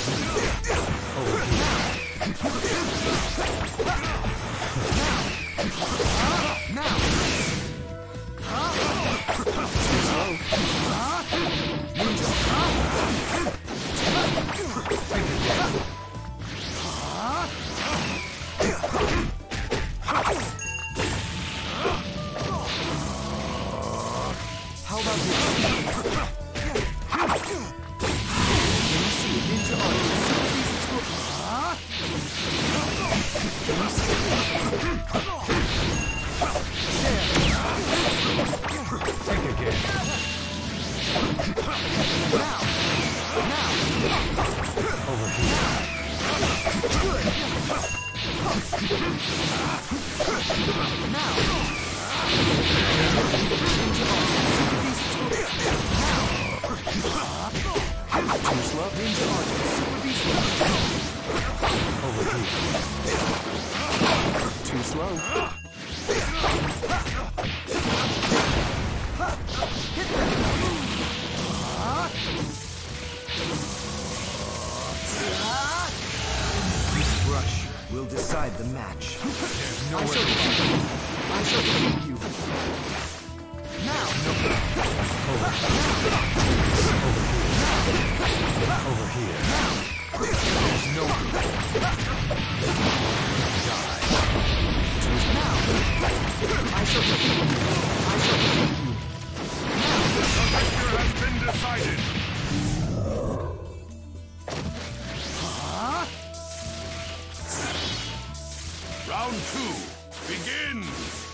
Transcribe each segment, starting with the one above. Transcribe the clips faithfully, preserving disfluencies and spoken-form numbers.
Will decide the match. There's nowhere I shall defeat you. I shall defeat you. Now. Over here. Over here. There's no die. Now. I shall defeat you. I shall defeat you. Now. The victor has been decided. Round two, begin!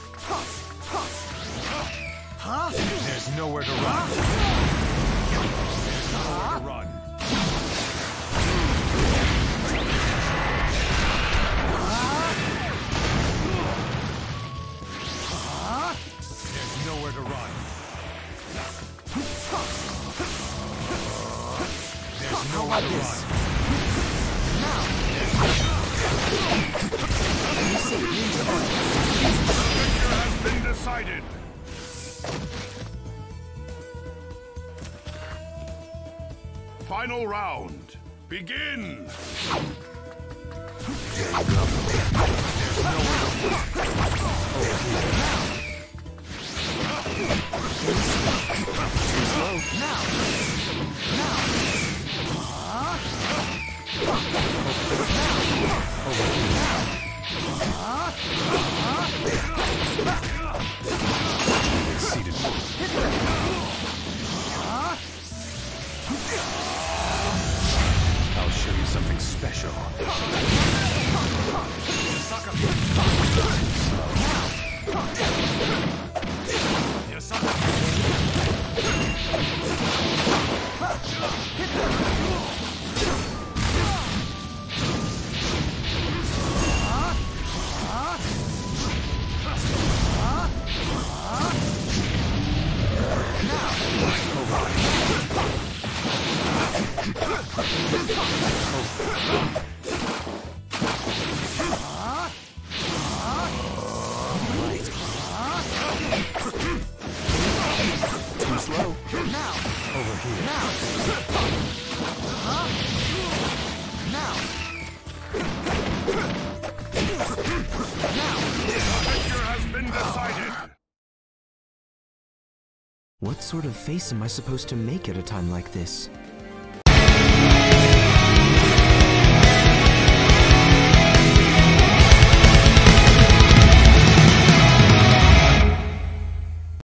Huh? There's nowhere to run. There's nowhere to run. There's nowhere to run. There's nowhere to run. The victor has been decided. Final round. Begin. I'll show you something special. Too slow. Now. Over here. Now. Huh? Now. Now. The victor has been decided. What sort of face am I supposed to make at a time like this?